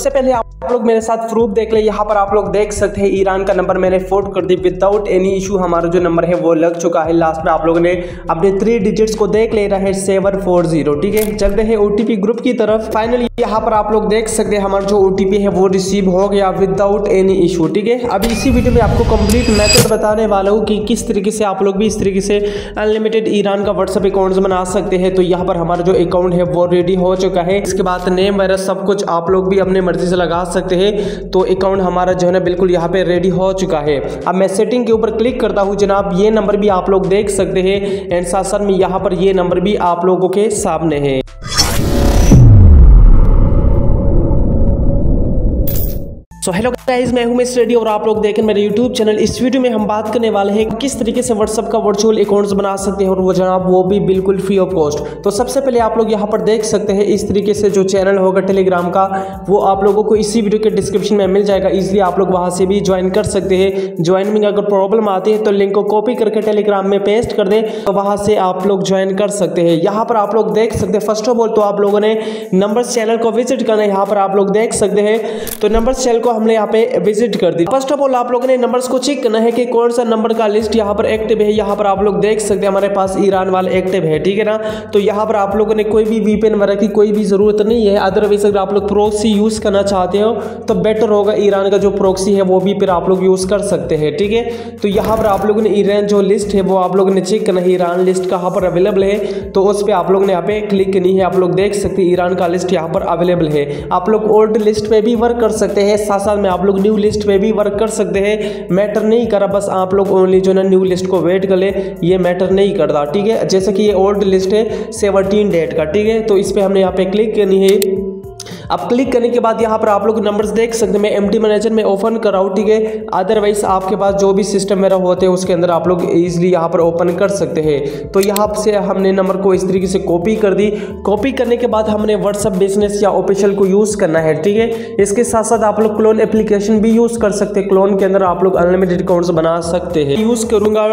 सबसे पहले आप लोग मेरे साथ प्रूफ देख ले। यहाँ पर आप लोग देख सकते हैं ईरान का नंबर मैंने फोर्ड कर दी विदाउट एनी इशू। हमारा जो नंबर है वो लग चुका है। लास्ट में आप लोगों ने अपने 3 डिजिट्स को देख ले रहे 740। ठीक है, चलते हैं ओटीपी ग्रुप की तरफ। फाइनली यहाँ पर आप लोग देख सकते हैं हमारा जो ओटीपी है वो रिसीव हो गया विदाउट एनी इशू। ठीक है, अभी इसी वीडियो में आपको कंप्लीट मेथड बताने वाला हूँ कि किस तरीके से आप लोग भी इस तरीके से अनलिमिटेड ईरान का व्हाट्सएप अकाउंट बना सकते हैं। तो यहाँ पर हमारा जो अकाउंट है वो रेडी हो चुका है। इसके बाद नेम वगैरह सब कुछ आप लोग भी अपने मर्जी से लगा सकते हैं। तो अकाउंट हमारा जो है ना बिल्कुल यहाँ पे रेडी हो चुका है। अब मैं सेटिंग के ऊपर क्लिक करता हूँ जनाब, ये नंबर भी आप लोग देख सकते हैं एंड साथ साथ में यहाँ पर ये नंबर भी आप लोगों के सामने है। सो हेलो गाइस, मैं हूं मिस रेडी और आप लोग देखें मेरे यूट्यूब चैनल। इस वीडियो में हम बात करने वाले हैं किस तरीके से व्हाट्सएप का वर्चुअल अकाउंट्स बना सकते हैं और वो जनाब वो भी बिल्कुल फ्री ऑफ कॉस्ट। तो सबसे पहले आप लोग यहां पर देख सकते हैं इस तरीके से जो चैनल होगा टेलीग्राम का वो आप लोगों को इसी वीडियो के डिस्क्रिप्शन में मिल जाएगा। इजिली आप लोग वहां से भी ज्वाइन कर सकते हैं। ज्वाइन में अगर प्रॉब्लम आती है तो लिंक को कॉपी करके टेलीग्राम में पेस्ट कर दें, तो वहां से आप लोग ज्वाइन कर सकते हैं। यहाँ पर आप लोग देख सकते हैं फर्स्ट ऑफ ऑल तो आप लोगों ने नंबर्स चैनल को विजिट करना है। यहाँ पर आप लोग देख सकते हैं तो नंबर्स चैनल को हमने यहाँ पे विजिट कर दी। फर्स्ट ऑफ ऑल आप लोगों ने नंबर्स को चेक करना है कि कौन सा नंबर का लिस्ट यहाँ पर एक्टिव है। यहाँ पर आप लोग देख सकते हैं हमारे पास ईरान वाला एक्टिव है। ठीक है ना, तो यहाँ पर आप लोगों ने कोई भी वीपीएन वगैरह की कोई भी जरूरत नहीं है। अदरवाइज अगर आप लोग प्रोक्सी यूज करना चाहते हो तो बेटर होगा ईरान का जो प्रोक्सी है वो भी फिर आप लोग यूज कर सकते हैं। ठीक है, तो यहाँ पर आप लोगों ने ईरान जो लिस्ट है वो आप लोगों ने चेक करना है। ईरान लिस्ट कहाँ पर अवेलेबल है तो उस पर आप लोग ने यहाँ पे क्लिक करनी है। आप लोग देख सकते हैं ईरान का लिस्ट यहाँ पर अवेलेबल है। आप लोग ओल्ड लिस्ट पे भी वर्क कर सकते हैं, साथ साथ में आप लोग न्यू लिस्ट पे भी वर्क कर सकते हैं। मैटर नहीं करा, बस आप लोग ओनली जो ना न्यू लिस्ट को वेट कर ले, ये मैटर नहीं करता। ठीक है, जैसे कि ये ओल्ड लिस्ट है 17 डेट का। ठीक है, तो इस पे हमने यहाँ पे क्लिक करनी है। अब क्लिक करने के बाद यहाँ पर आप लोग नंबर्स देख सकते हैं। मैं एमटी मैनेजर में ओपन कर रहा हूँ। ठीक है, अदरवाइज आपके पास जो भी सिस्टम मेरा होते हैं उसके अंदर आप लोग इजीली यहाँ पर ओपन कर सकते हैं। तो यहाँ से हमने नंबर को इस तरीके से कॉपी कर दी। कॉपी करने के बाद हमने व्हाट्सएप बिजनेस या ऑफिशियल को यूज करना है। ठीक है, इसके साथ साथ आप लोग क्लोन एप्लीकेशन भी यूज कर सकते हैं। क्लोन के अंदर आप लोग अनलिमिटेड अकाउंट्स बना सकते हैं। यूज करूंगा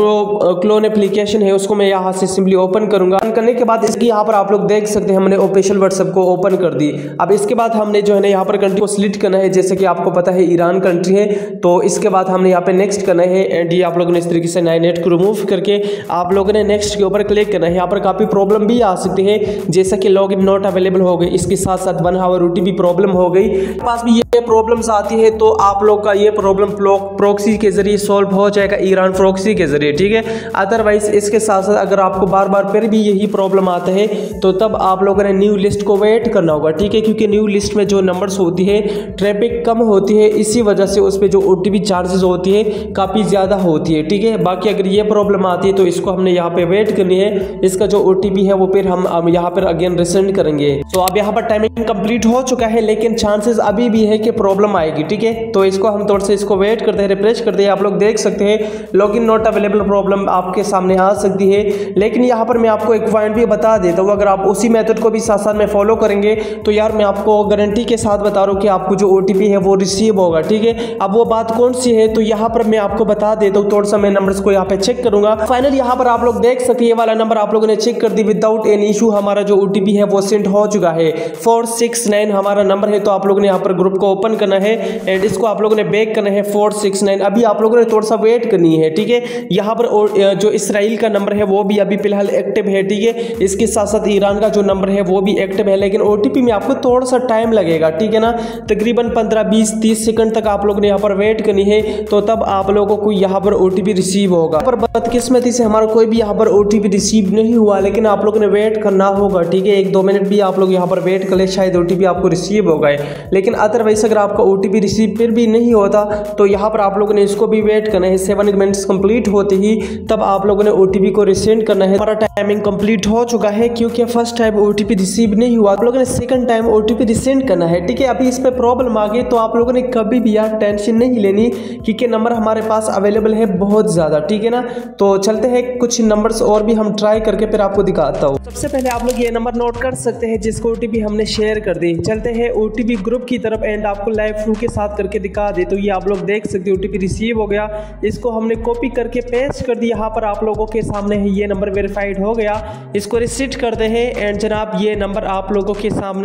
जो क्लोन एप्लीकेशन है उसको मैं यहाँ से सिंपली ओपन करूंगा। ओपन करने के बाद इसकी यहाँ पर आप लोग देख सकते हैं हमने ऑफिशियल व्हाट्सएप को ओपन कर दी। अब इसके बाद हमने जो है ना यहाँ पर कंट्री को सिलेक्ट करना है। जैसे कि आपको पता है ईरान कंट्री है, तो इसके बाद हमने यहाँ पे नेक्स्ट करना है। एंड ये आप लोगों ने इस तरीके से 98 को रिमूव करके आप लोगों ने नेक्स्ट के ऊपर क्लिक करना है। यहाँ पर काफी प्रॉब्लम भी आ सकती है, जैसा कि लॉगिन नॉट अवेलेबल हो गई, इसके साथ साथ 1 आवर ओटीपी प्रॉब्लम हो गई। पास भी ये प्रॉब्लम्स आती है तो आप लोग का ये प्रॉब्लम प्रॉक्सी के जरिए सॉल्व हो जाएगा, ईरान प्रॉक्सी के जरिए। ठीक है, अदरवाइज इसके साथ साथ अगर आपको बार बार फिर भी यही प्रॉब्लम आता है तो तब आप लोगों ने न्यू लिस्ट को वेट करना होगा। ठीक है, क्योंकि न्यू लिस्ट में जो नंबर्स होती है ट्रैफिक कम होती है, इसी वजह से उस पे जो ओटीपी चार्जेस होती है काफ़ी ज़्यादा होती है। ठीक है, बाकी अगर ये प्रॉब्लम आती है तो इसको हमने यहाँ पे वेट करनी है। इसका जो ओटीपी है वो फिर हम यहाँ पर अगेन रिसेंड करेंगे। तो अब यहाँ पर टाइमिंग कंप्लीट हो चुका है, लेकिन चांसेस अभी भी है कि प्रॉब्लम आएगी। ठीक है, तो इसको हम थोड़ा सा इसको वेट करते हैं, रिफ्रेश करते हैं। आप लोग देख सकते हैं लॉगिन नॉट अवेलेबल प्रॉब्लम आपके सामने आ सकती है। लेकिन यहाँ पर मैं आपको एक पॉइंट भी बता देता हूँ, अगर आप उसी मेथड को भी साथ साथ में फॉलो करेंगे तो यार मैं आपको गारंटी के साथ बता रहा हूँ कि आपको जो ओटीपी है वो रिसीव होगा। ठीक है, अब वो बात कौन सी है तो यहाँ पर मैं आपको बता देता हूँ। थोड़ा सा मैं नंबर्स को यहाँ पे चेक करूंगा। फाइनल यहाँ पर आप लोग देख सकते हैं ये वाला नंबर आप लोगों ने चेक कर दी विदाउट एनी इशू। हमारा जो ओटीपी है वो सेंड हो चुका है। 469 हमारा नंबर है। तो आप लोगों ने यहाँ पर ग्रुप को ओपन करना है एंड इसको आप लोगों ने बैक करना है 469। अभी आप लोगों ने थोड़ा सा वेट करनी है। ठीक है, यहाँ पर जो इसराइल का नंबर है वो भी अभी फिलहाल एक्टिव है। ठीक है, इसके साथ साथ ईरान का जो नंबर है वो भी एक्टिव है, लेकिन ओटीपी में आपको थोड़ा सा टाइम लगेगा। ठीक है ना, तकरीबन 15, 20, 30 सेकंड तक आप लोगों ने यहाँ पर वेट करनी है, तो तब आप लोगों को यहाँ पर ओटीपी रिसीव होगा। पर बदकिस्मती से हमारा कोई भी यहाँ पर ओटीपी रिसीव नहीं हुआ, लेकिन आप लोगों ने वेट करना होगा। ठीक है, 1-2 मिनट भी आप लोग यहाँ पर वेट कर ले, शायद ओटीपी आपको रिसीव हो गए। लेकिन अदरवाइज अगर आपका ओटीपी रिसीव फिर भी नहीं होता तो यहाँ पर आप लोगों ने इसको भी वेट करना है। 7 मिनट्स कंप्लीट होते ही तब आप लोगों ने ओटीपी को रिसेंड करना है। हमारा टाइमिंग कंप्लीट हो चुका है, क्योंकि फर्स्ट टाइम ओटीपी रिसीव नहीं हुआ, आप लोगों ने सेकंड टाइम ओटीपी रिसेंड करना है। ठीक है, अभी इस पे प्रॉब्लम आ गई तो आप लोगों ने कभी भी यार टेंशन नहीं लेनी, क्योंकि नंबर हमारे पास अवेलेबल है बहुत ज़्यादा। ठीक है ना, तो चलते हैं कुछ नंबर्स और भी हम ट्राई करके फिर आपको दिखाता हूँ। सबसे पहले आप लोग ये नंबर नोट कर सकते हैं जिसको ओटीपी हमने शेयर कर दी। चलते हैं ओटीपी ग्रुप की तरफ एंड आपको लाइव प्रूफ के साथ करके दिखा दे। तो ये आप लोग देख सकते हैं ओटीपी रिसीव हो गया, इसको हमने कॉपी करके पेस्ट कर दिया। यहाँ पर आप लोगों के सामने है ये नंबर वेरीफाइड हो गया, इसको रिसीट करते हैं एंड जनाब ये नंबर आप लोगों के सामने है लाइव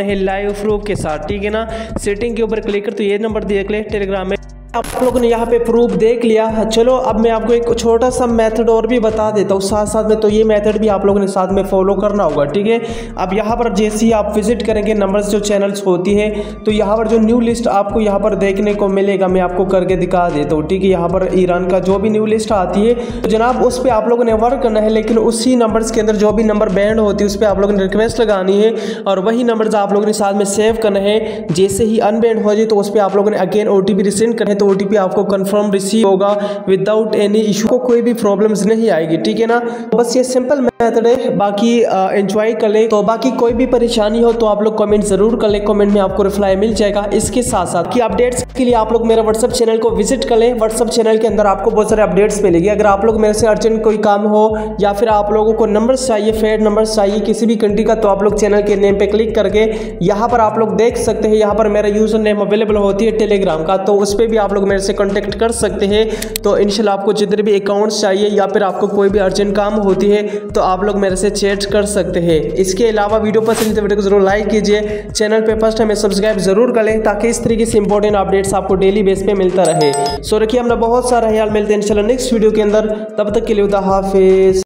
लाइव प्रूफ के साथ, ठीक है ना। सेटिंग के ऊपर क्लिक कर, तो ये नंबर देख ले टेलीग्राम में आप लोगों ने यहाँ पे प्रूफ देख लिया। चलो अब मैं आपको एक छोटा सा मेथड और भी बता देता हूँ साथ साथ में, तो ये मेथड भी आप लोगों ने साथ में फॉलो करना होगा, ठीक है। अब यहाँ पर जैसे ही आप विजिट करेंगे नंबर्स जो चैनल्स होती है, तो यहाँ पर जो न्यू लिस्ट आपको यहाँ पर देखने को मिलेगा, मैं आपको करके दिखा देता हूँ, ठीक है। यहाँ पर ईरान का जो भी न्यू लिस्ट आती है तो जनाब उस पर आप लोगों ने वर्क करना है, लेकिन उसी नंबर्स के अंदर जो भी नंबर बैंड होती है उस पर आप लोगों ने रिक्वेस्ट लगानी है और वही नंबर्स आप लोगों ने साथ में सेव करना है। जैसे ही अनबैंड हो जाए तो उस पर आप लोगों ने अगेन OTP रिसेंड करें, तो OTP आपको कंफर्म रिसीव होगा विदाउट एनी इशू, को कोई भी प्रॉब्लम्स नहीं आएगी, ठीक है ना। बस ये सिंपल मेथड है, बाकी एंजॉय कर ले। तो बाकी कोई भी परेशानी हो तो आप लोग कमेंट जरूर कर ले, कमेंट में आपको रिप्लाई मिल जाएगा। इसके साथ साथ की अपडेट्स के लिए आप लोग मेरा व्हाट्सएप चैनल को विजिट कर ले। व्हाट्सएप चैनल के अंदर आपको बहुत सारे अपडेट्स मिलेंगे। अगर आप लोग मेरे से अर्जेंट कोई काम हो या फिर आप लोगों को नंबर्स चाहिए, फेड नंबर्स चाहिए किसी भी कंट्री का, तो आप लोग चैनल के नेम पे क्लिक करके यहाँ पर आप लोग देख सकते हैं, यहाँ पर मेरा यूजर नेम अवेलेबल होती है टेलीग्राम का, तो उस पर भी आप लोग मेरे से कॉन्टेक्ट कर सकते हैं। तो इंशाल्लाह आपको जितने भी अकाउंट्स चाहिए या फिर आपको कोई भी अर्जेंट काम होती है तो आप लोग मेरे से चैट कर सकते हैं। इसके अलावा वीडियो पसंद है तो वीडियो को जरूर लाइक कीजिए, चैनल पे फर्स्ट टाइम सब्सक्राइब जरूर कर लें ताकि इस तरीके से इंपॉर्टेंट अपडेट्स आपको डेली बेस पे मिलता रहे। सो रखिए, हमने बहुत सारा ख्याल, मिलते हैं इंशाल्लाह नेक्स्ट वीडियो के अंदर, तब तक के लिए खुदा हाफिज।